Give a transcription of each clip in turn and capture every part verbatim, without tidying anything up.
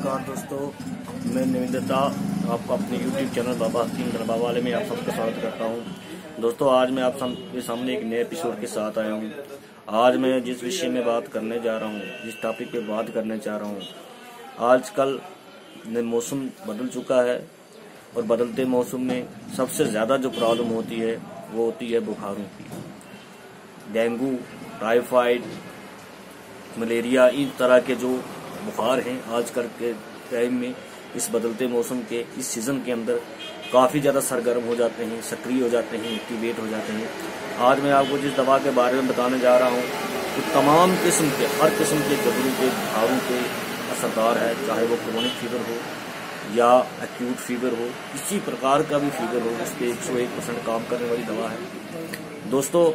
नमस्कार दोस्तों, मैं निविदता आपको अपने यूट्यूब चैनल बाबा हकीम बाबा वाले में आप सबका स्वागत करता हूं। दोस्तों, आज मैं आप सबके सामने एक नए एपिसोड के साथ आया हूं। आज मैं जिस विषय में बात करने जा रहा हूं, जिस टॉपिक पे बात करने जा रहा हूं, आजकल मौसम बदल चुका है और बदलते मौसम में सबसे ज़्यादा जो प्रॉब्लम होती है वो होती है बुखारों की। डेंगू, टाइफाइड, मलेरिया, इन तरह के जो बुखार हैं आजकल के टाइम में इस बदलते मौसम के इस सीज़न के अंदर काफ़ी ज़्यादा सरगर्म हो जाते हैं, सक्रिय हो जाते हैं, एक्टिवेट हो जाते हैं। आज मैं आपको जिस दवा के बारे में बताने जा रहा हूँ वो तो तमाम किस्म के हर किस्म के जबरों के बुखारों पे असरदार है, चाहे वो क्रोनिक फीवर हो या एक्यूट फीवर हो, किसी प्रकार का भी फीवर हो, उस पर एक सौ एक परसेंट काम करने वाली दवा है। दोस्तों,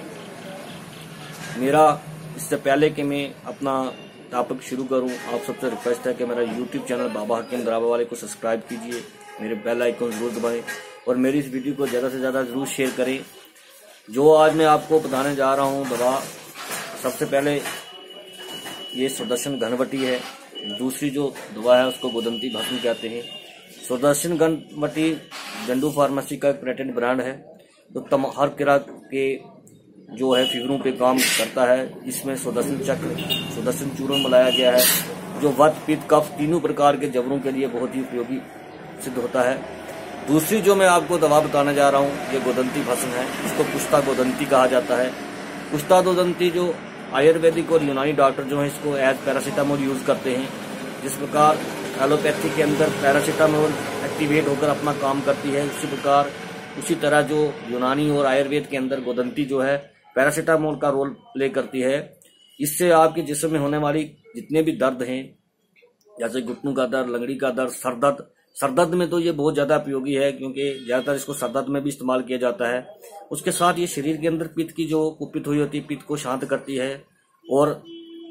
मेरा इससे पहले कि मैं अपना टॉपिक शुरू करूं, आप सबसे रिक्वेस्ट है कि मेरा यूट्यूब चैनल बाबा हकीम बाबा वाले को सब्सक्राइब कीजिए, मेरे बेल आइकन जरूर दबाएं और मेरी इस वीडियो को ज़्यादा से ज़्यादा जरूर शेयर करें। जो आज मैं आपको बताने जा रहा हूं दवा, सबसे पहले ये सुदर्शन घनवटी है। दूसरी जो दवा है उसको गोदंती भस्म कहते हैं। सुदर्शन घनवटी जंडू फार्मेसी का एक पेटेंट ब्रांड है, तो तम हर तरह के जो है फीवरों पे काम करता है। इसमें सुदर्शन चक्र, सुदर्शन चूर्ण मिलाया गया है, जो वात, पित्त, कफ तीनों प्रकार के जबरों के लिए बहुत ही उपयोगी सिद्ध होता है। दूसरी जो मैं आपको दवा बताने जा रहा हूँ ये गोदंती भस्म है। इसको कुश्ता गोदंती कहा जाता है। कुश्ता गोदंती जो आयुर्वेदिक और यूनानी डॉक्टर जो है इसको एज पैरासीटामोल यूज करते हैं। जिस प्रकार एलोपैथी के अंदर पैरासीटामोल एक्टिवेट होकर अपना काम करती है, उसी प्रकार उसी तरह जो यूनानी और आयुर्वेद के अंदर गोदंती जो है पैरासीटामोल का रोल प्ले करती है। इससे आपके जिस्म में होने वाली जितने भी दर्द हैं, जैसे घुटनों का दर्द, लंगड़ी का दर्द, सरदर्द, सरदर्द में तो ये बहुत ज़्यादा उपयोगी है क्योंकि ज़्यादातर इसको सरदर्द में भी इस्तेमाल किया जाता है। उसके साथ ये शरीर के अंदर पित्त की जो कुपित हुई होती है, पित्त को शांत करती है और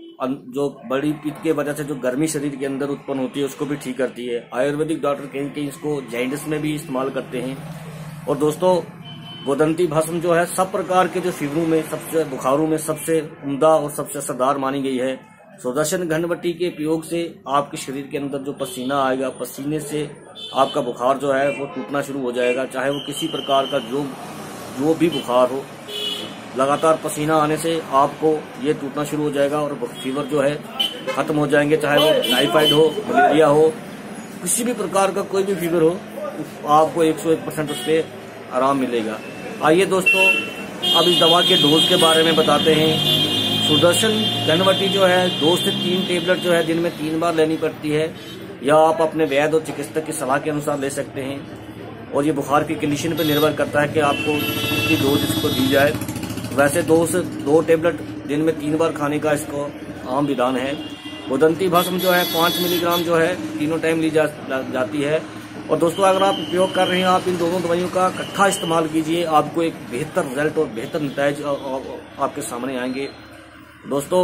जो बड़ी पित्त के वजह से जो गर्मी शरीर के अंदर उत्पन्न होती है उसको भी ठीक करती है। आयुर्वेदिक डॉक्टर कहीं कहीं इसको जॉइंटिस में भी इस्तेमाल करते हैं। और दोस्तों, गोदंती भस्म जो है सब प्रकार के जो फीवरों में, सबसे बुखारों में सबसे उम्दा और सबसे असरदार मानी गई है। सुदर्शन घनवटी के उपयोग से आपके शरीर के अंदर जो पसीना आएगा, पसीने से आपका बुखार जो है वो टूटना शुरू हो जाएगा। चाहे वो किसी प्रकार का जो जो भी बुखार हो, लगातार पसीना आने से आपको ये टूटना शुरू हो जाएगा और फीवर जो है खत्म हो जाएंगे। चाहे वो टाइफाइड हो, मलेरिया हो, किसी भी प्रकार का कोई भी फीवर हो, आपको एक सौ एक परसेंट उस पर आराम मिलेगा। आइए दोस्तों, अब इस दवा के डोज के बारे में बताते हैं। सुदर्शन घनवटी जो है दो से तीन टेबलेट जो है दिन में तीन बार लेनी पड़ती है, या आप अपने वैद्य और चिकित्सक की सलाह के अनुसार ले सकते हैं। और ये बुखार की कंडीशन पर निर्भर करता है कि आपको कितनी डोज इसको दी जाए। वैसे दो से दो टेबलेट दिन में तीन बार खाने का इसको आम विधान है। गोदंती भस्म जो है पाँच मिलीग्राम जो है तीनों टाइम ली जा, जाती है। और दोस्तों, अगर आप उपयोग कर रहे हैं, आप इन दोनों दवाइयों का इकट्ठा इस्तेमाल कीजिए, आपको एक बेहतर रिजल्ट और बेहतर नतीजे आपके सामने आएंगे। दोस्तों,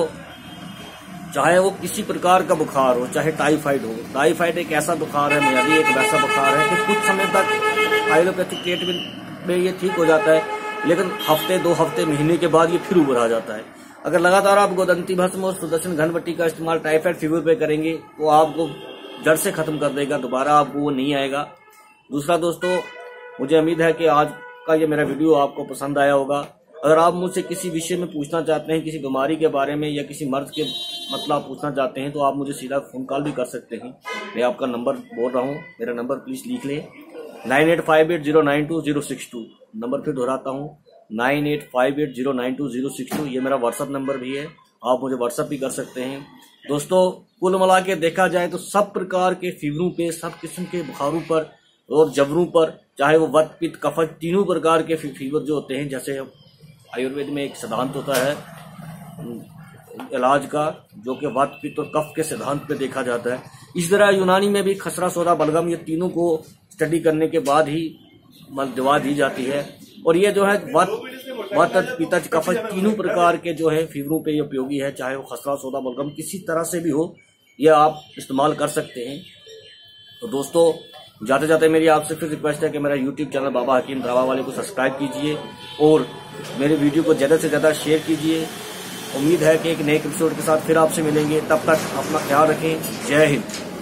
चाहे वो किसी प्रकार का बुखार हो, चाहे टाइफाइड हो, टाइफाइड एक ऐसा बुखार है, मियादी एक वैसा बुखार है कि कुछ समय तक आयुर्वेदिक ट्रीटमेंट में ये ठीक हो जाता है, लेकिन हफ्ते, दो हफ्ते, महीने के बाद ये फिर उभर आ जाता है। अगर लगातार आप गोदंती भस्म और सुदर्शन घनवटी का इस्तेमाल टाइफाइड फीवर पे करेंगे तो आपको जड़ से खत्म कर देगा, दोबारा आपको वो नहीं आएगा। दूसरा दोस्तों, मुझे उम्मीद है कि आज का ये मेरा वीडियो आपको पसंद आया होगा। अगर आप मुझसे किसी विषय में पूछना चाहते हैं, किसी बीमारी के बारे में या किसी मर्ज के मतलब पूछना चाहते हैं, तो आप मुझे सीधा फोन कॉल भी कर सकते हैं। मैं आपका नंबर बोल रहा हूँ, मेरा नंबर प्लीज लिख लें, nine eight five eight zero nine two zero six two. Number फिर दोहराता हूँ, nine eight five eight zero nine two zero six two. ये मेरा व्हाट्सअप नंबर भी है, आप मुझे व्हाट्सअप भी कर सकते हैं। दोस्तों, कुल मिला के देखा जाए तो सब प्रकार के फीवरों पे, सब किस्म के बुखारों पर और जबरों पर, चाहे वो वात, पित्त, कफ, तीनों प्रकार के फीवर जो होते हैं, जैसे आयुर्वेद में एक सिद्धांत होता है इलाज का, जो कि वात, पित्त और कफ के सिद्धांत पे देखा जाता है। इस तरह यूनानी में भी खसरा, सोदा, बलगम, ये तीनों को स्टडी करने के बाद ही दवा दी जाती है। और ये जो है वात, वात, पित्त, कफ तीनों प्रकार के जो है फीवरों पे ये उपयोगी है। चाहे वो खसरा, सोदा, बलगम किसी तरह से भी हो, ये आप इस्तेमाल कर सकते हैं। तो दोस्तों, जाते जाते मेरी आपसे फिर रिक्वेस्ट है कि मेरा यूट्यूब चैनल बाबा हकीम बाबा वाले को सब्सक्राइब कीजिए और मेरे वीडियो को ज़्यादा से ज़्यादा शेयर कीजिए। उम्मीद है कि एक नए एपिसोड के साथ फिर आपसे मिलेंगे। तब तक अपना ख्याल रखें। जय हिंद।